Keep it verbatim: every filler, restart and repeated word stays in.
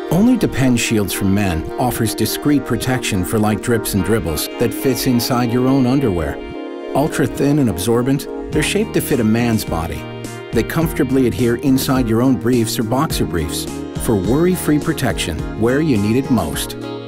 Only Depend Shields for Men offers discreet protection for light drips and dribbles that fits inside your own underwear. Ultra thin and absorbent, they're shaped to fit a man's body. They comfortably adhere inside your own briefs or boxer briefs for worry-free protection where you need it most.